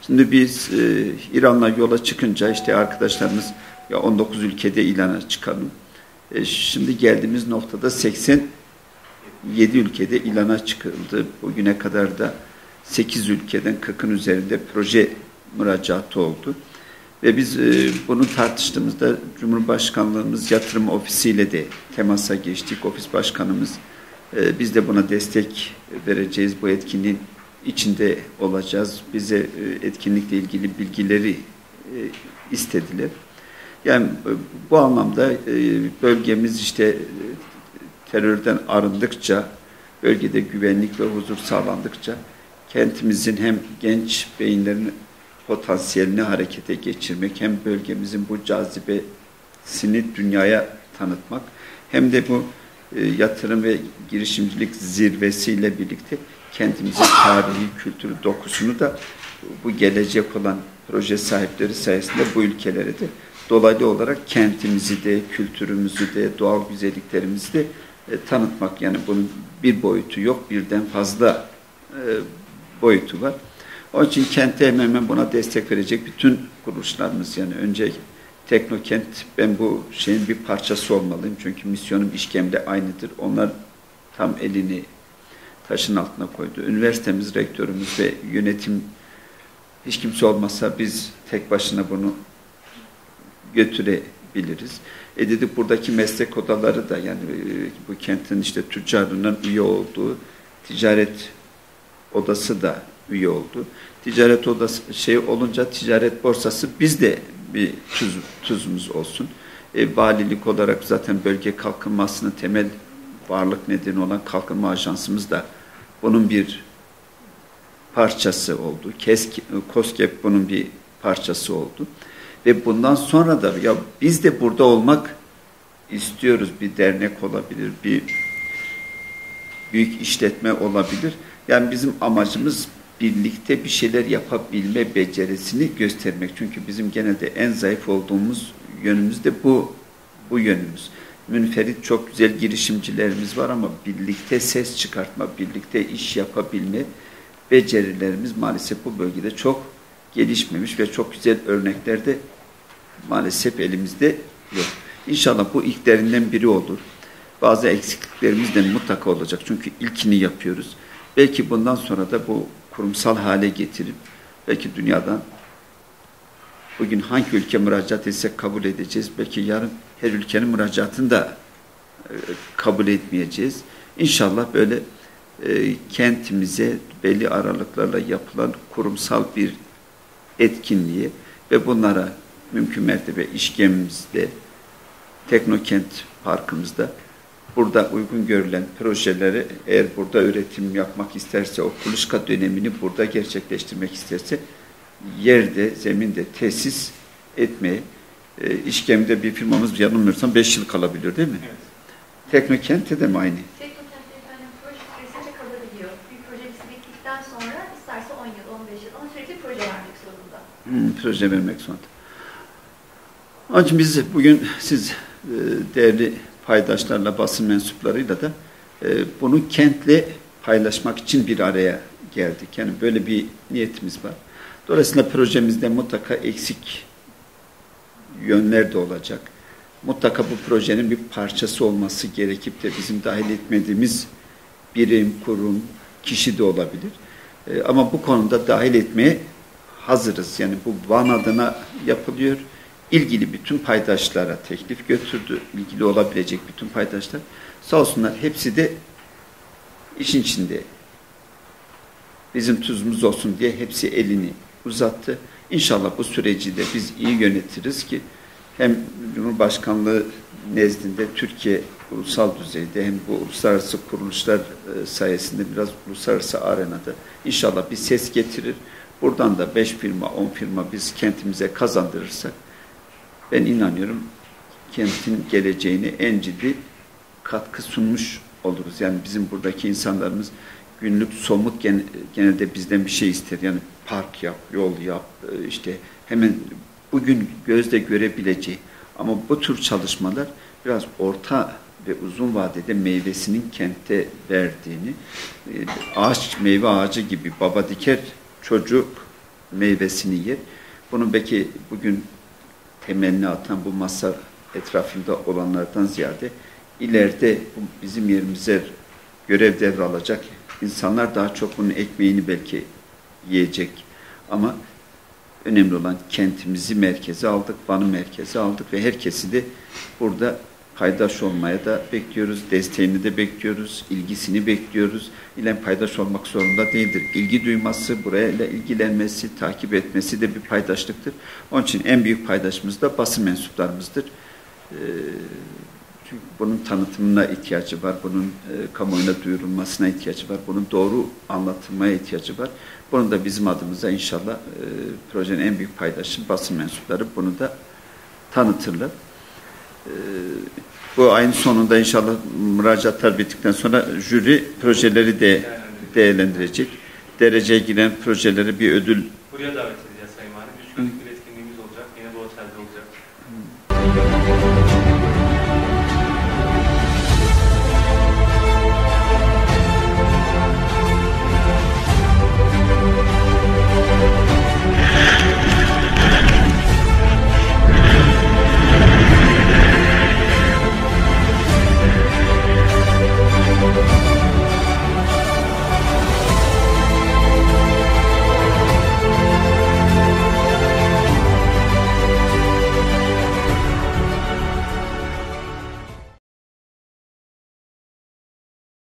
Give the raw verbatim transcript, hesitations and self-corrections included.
Şimdi biz e, İran'la yola çıkınca işte arkadaşlarımız ya on dokuz ülkede ilana çıkalım. E, şimdi geldiğimiz noktada seksen yedi ülkede ilana çıkıldı. Bugüne kadar da sekiz ülkeden kırkın üzerinde proje müracaatı oldu. Ve biz e, bunu tartıştığımızda Cumhurbaşkanlığımız Yatırım Ofisi'yle de temasa geçtik. Ofis Başkanımız e, biz de buna destek vereceğiz. Bu etkinliğin içinde olacağız. Bize e, etkinlikle ilgili bilgileri e, istediler. Yani e, bu anlamda e, bölgemiz işte e, terörden arındıkça, bölgede güvenlik ve huzur sağlandıkça kentimizin hem genç beyinlerin potansiyelini harekete geçirmek, hem bölgemizin bu cazibesini dünyaya tanıtmak, hem de bu e, yatırım ve girişimcilik zirvesiyle birlikte kentimizin tarihi, kültürü, dokusunu da bu gelecek olan proje sahipleri sayesinde bu ülkelere de dolaylı olarak kentimizi de, kültürümüzü de, doğal güzelliklerimizi de e, tanıtmak. Yani bunun bir boyutu yok, birden fazla e, boyutu var. Onun için kente hemen hemen buna destek verecek bütün kuruluşlarımız, yani önce Teknokent, ben bu şeyin bir parçası olmalıyım. Çünkü misyonum İşkem'le aynıdır. Onlar tam elini taşın altına koydu. Üniversitemiz, rektörümüz ve yönetim hiç kimse olmasa biz tek başına bunu götürebiliriz. E dedik buradaki meslek odaları da, yani bu kentin işte tüccarının üye olduğu ticaret odası da üye oldu. Ticaret odası şey olunca ticaret borsası bizde bir tuz, tuzumuz olsun. E, valilik olarak zaten bölge kalkınmasının temel varlık nedeni olan kalkınma ajansımız da bunun bir parçası oldu. KOSGEB bunun bir parçası oldu. Ve bundan sonra da ya biz de burada olmak istiyoruz. Bir dernek olabilir, bir büyük işletme olabilir. Yani bizim amacımız birlikte bir şeyler yapabilme becerisini göstermek. Çünkü bizim genelde en zayıf olduğumuz yönümüz de bu, bu yönümüz. Münferit çok güzel girişimcilerimiz var ama birlikte ses çıkartma, birlikte iş yapabilme becerilerimiz maalesef bu bölgede çok gelişmemiş ve çok güzel örnekler de maalesef elimizde yok. İnşallah bu ilklerinden biri olur. Bazı eksikliklerimiz de mutlaka olacak. Çünkü ilkini yapıyoruz. Belki bundan sonra da bu kurumsal hale getirip belki dünyadan bugün hangi ülke müracaat etsek kabul edeceğiz. Belki yarın her ülkenin müracaatını da e, kabul etmeyeceğiz. İnşallah böyle e, kentimize belli aralıklarla yapılan kurumsal bir etkinliği ve bunlara mümkün mertebe İşkem'imizde, Teknokent Parkımızda burada uygun görülen projeleri, eğer burada üretim yapmak isterse, o kuluçka dönemini burada gerçekleştirmek isterse yerde, zeminde tesis etmeye, e, İşkem'de bir firmamız yanılmıyorsam beş yıl kalabilir değil mi? Evet. Teknokent'te de mi aynı? Teknokent'te efendim proje süresince kalabiliyor. Bir projesi bittikten sonra isterse on yıl, on beş yıl ama sürekli proje vermek zorunda. Hmm, proje vermek zorunda. Onun için biz bugün siz e, değerli paydaşlarla, basın mensuplarıyla da e, bunu kentle paylaşmak için bir araya geldik. Yani böyle bir niyetimiz var. Dolayısıyla projemizde mutlaka eksik yönler de olacak. Mutlaka bu projenin bir parçası olması gerekip de bizim dahil etmediğimiz birim, kurum, kişi de olabilir. E, ama bu konuda dahil etmeye hazırız. Yani bu Van adına yapılıyor. İlgili bütün paydaşlara teklif götürdü. İlgili olabilecek bütün paydaşlar. Sağ olsunlar hepsi de işin içinde. Bizim tuzumuz olsun diye hepsi elini uzattı. İnşallah bu süreci de biz iyi yönetiriz ki hem Cumhurbaşkanlığı nezdinde Türkiye ulusal düzeyde hem bu uluslararası kuruluşlar sayesinde biraz uluslararası arenada inşallah bir ses getirir. Buradan da beş firma, on firma biz kentimize kazandırırsak ben inanıyorum kentin geleceğine en ciddi katkı sunmuş oluruz. Yani bizim buradaki insanlarımız günlük somut genelde bizden bir şey ister. Yani park yap, yol yap, işte hemen bugün gözle görebileceği. Ama bu tür çalışmalar biraz orta ve uzun vadede meyvesinin kente verdiğini, ağaç, meyve ağacı gibi baba diker, çocuk meyvesini yer. Bunun belki bugün temelini atan bu masa etrafında olanlardan ziyade ileride bizim yerimize görev devralacak insanlar daha çok bunun ekmeğini belki yiyecek. Ama önemli olan kentimizi merkeze aldık, Van'ı merkeze aldık ve herkesi de burada paydaş olmaya da bekliyoruz, desteğini de bekliyoruz, ilgisini bekliyoruz. İlen paydaş olmak zorunda değildir. İlgi duyması, burayla ilgilenmesi, takip etmesi de bir paydaşlıktır. Onun için en büyük paydaşımız da basın mensuplarımızdır. Ee, çünkü bunun tanıtımına ihtiyacı var, bunun e, kamuoyuna duyurulmasına ihtiyacı var, bunun doğru anlatılmaya ihtiyacı var. Bunu da bizim adımıza inşallah e, projenin en büyük paydaşı basın mensupları bunu da tanıtırlar. Bu ayın sonunda inşallah müracaatlar bittikten sonra jüri projeleri de değerlendirecek. Dereceye giren projeleri bir ödül. Buraya davet edeceğiz Sayın Valim. Üç günlük bir etkinliğimiz olacak. Yine bu otelde olacak.